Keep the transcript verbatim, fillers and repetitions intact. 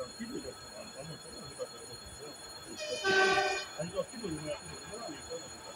일단 피부 같은 거 완전 제대로 해가지고 해보거든요. 자기가 피부 유명한 피부 유명한 게 있거든요.